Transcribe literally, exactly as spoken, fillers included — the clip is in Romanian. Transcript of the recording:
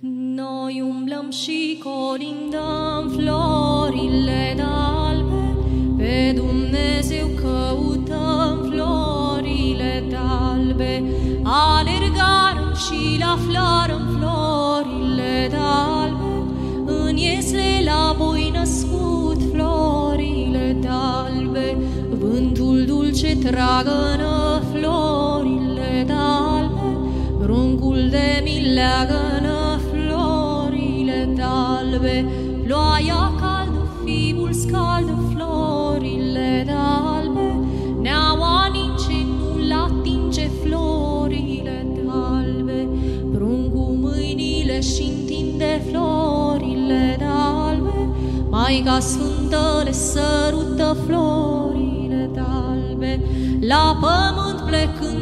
Noi umblăm și colindăm florile d'albe, pe Dumnezeu căutăm florile d'albe. Alergarăm și la aflarăm florile d'albe, în Iesle la voi născut florile d'albe. Vântul dulce tragănă florile d'albe, pruncul de mil leagănă florile d'albe. Ploaia caldă, fibul scaldă florile d'albe, neaua ninge, nu-l atinge florile d'albe. Pruncul mâinile și întinde florile d'albe, Maica Sfântă le sărută florile d'albe. La pământ plecând